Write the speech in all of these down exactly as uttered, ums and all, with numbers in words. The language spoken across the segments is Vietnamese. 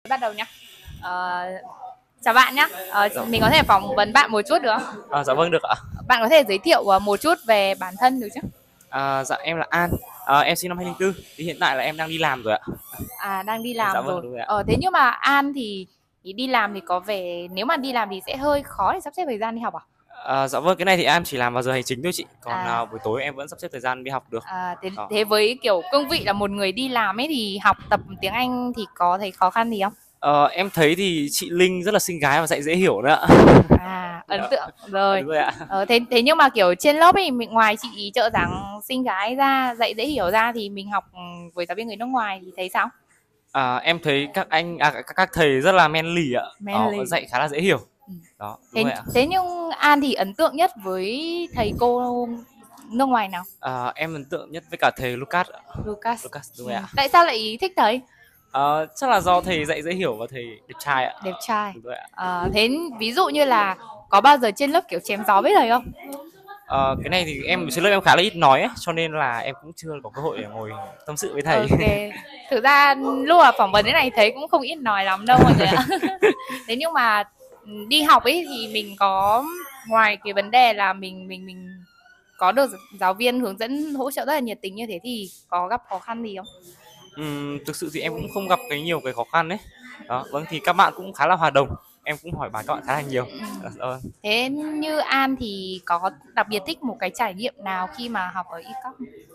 Bắt đầu nhá. Ờ, chào bạn nhá. Ờ, mình có thể phỏng vấn bạn một chút được không? À, dạ vâng được ạ. Bạn có thể giới thiệu ờ, một chút về bản thân được chứ? À, dạ em là An. À, em sinh năm hai không không bốn. Thì hiện tại là em đang đi làm rồi ạ. À, đang đi Dạ làm vâng rồi. đúng rồi ạ. Ờ, thế nhưng mà An thì, thì đi làm thì có vẻ nếu mà đi làm thì sẽ hơi khó để sắp xếp thời gian đi học à? À, dạ vâng cái này thì em chỉ làm vào giờ hành chính thôi chị. Còn À, à, buổi tối em vẫn sắp xếp thời gian đi học được. à thế, Đó. thế với kiểu cương vị là một người đi làm ấy thì học tập tiếng Anh thì có thấy khó khăn gì không? Ờ, em thấy thì chị Linh rất là xinh gái và dạy dễ hiểu nữa ạ. À, ấn Dạ, tượng dạ, rồi. đúng rồi ạ. Ờ, thế thế nhưng mà kiểu trên lớp ấy mình ngoài chị trợ giảng xinh gái ra dạy dễ hiểu ra thì mình học ừ, với giáo viên người nước ngoài thì thấy sao? À, em thấy các anh à, các, các thầy rất là manly ạ. Đó, Manly. dạy khá là dễ hiểu. Ừ. Đó, đúng Thế rồi ạ. thế nhưng An thì ấn tượng nhất với thầy cô nước ngoài nào? À, em ấn tượng nhất với cả thầy Lucas ạ. Lucas. Lucas đúng Ừ. rồi ạ. Tại sao lại thích thầy? Ờ, chắc là do thầy dạy dễ hiểu và thầy đẹp trai ạ. Đẹp trai. Đúng rồi ạ. Ờ, thế ví dụ như là có bao giờ trên lớp kiểu chém gió với thầy không? Ờ, cái này thì em trên lớp em khá là ít nói ấy, cho nên là em cũng chưa có cơ hội để ngồi tâm sự với thầy. Ok. Thực ra lúc mà phỏng vấn thế này thấy cũng không ít nói lắm đâu mọi người ạ. Thế nhưng mà ừ, đi học ấy thì mình có ngoài cái vấn đề là mình mình mình có được giáo viên hướng dẫn hỗ trợ rất là nhiệt tình như thế thì có gặp khó khăn gì không? Ừm, thực sự thì em cũng không gặp cái nhiều cái khó khăn đấy. Đó, vâng thì các bạn cũng khá là hòa đồng. Em cũng hỏi bài các bạn khá là nhiều. Dạ, dạ vâng. Thế như An thì có đặc biệt thích một cái trải nghiệm nào khi mà học ở i cắp?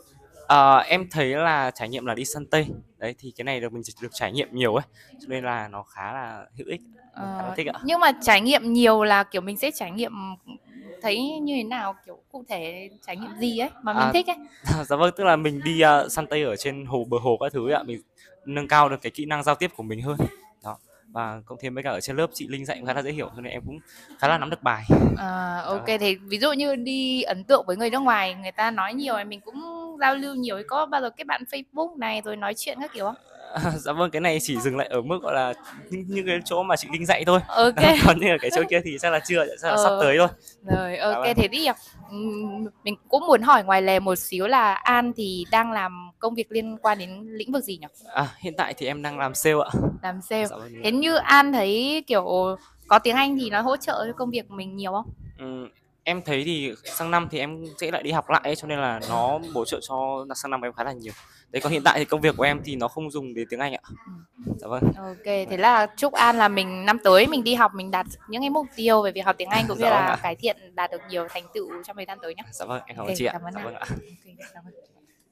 Ờ, em thấy là trải nghiệm là đi săn Tây. Đấy thì cái này được mình được trải nghiệm nhiều ấy, cho nên là nó khá là hữu ích. Mình khá là Ờ, thích ạ. nhưng mà trải nghiệm nhiều là kiểu mình sẽ trải nghiệm thấy như thế nào, kiểu cụ thể trải nghiệm gì ấy mà mình À, thích ấy? dạ vâng, tức là mình đi uh, săn Tây ở trên hồ bờ hồ các thứ ấy ạ, mình nâng cao được cái kỹ năng giao tiếp của mình hơn. Đó. Và cộng thêm với cả ở trên lớp chị Linh dạy cũng khá là dễ hiểu cho nên em cũng khá là nắm được bài. À, ok Đó. thì ví dụ như đi ấn tượng với người nước ngoài người ta nói nhiều thì mình cũng giao lưu nhiều thì có bao giờ kết bạn Facebook này rồi nói chuyện các kiểu không? À, dạ vâng cái này chỉ dừng lại ở mức gọi là những, những cái chỗ mà chị Linh dạy thôi. Ok. Đó, còn như ở cái chỗ kia thì chắc là chưa, chắc là sắp Ờ, tới thôi. rồi Dạ ok vâng. thế thì ừm, mình cũng muốn hỏi ngoài lề một xíu là An thì đang làm công việc liên quan đến lĩnh vực gì nhỉ? À, hiện tại thì em đang làm sale ạ. Làm sale. Dạ vâng. Thế như An thấy kiểu có tiếng Anh thì nó hỗ trợ cho công việc của mình nhiều không? Ừm, em thấy thì sang năm thì em sẽ lại đi học lại ấy, cho nên là nó bổ trợ cho sang năm em khá là nhiều. Đấy còn hiện tại thì công việc của em thì nó không dùng đến tiếng Anh ạ. Dạ vâng. Ok, thế là chúc An là mình năm tới mình đi học mình đạt những cái mục tiêu về việc học tiếng Anh cũng như Dạ vâng là ạ. cải thiện đạt được nhiều thành tựu trong thời gian tới nhé. Dạ vâng, em cảm Ok, ơn chị ạ. cảm ơn Dạ An. vâng ạ. Ok, cảm ơn.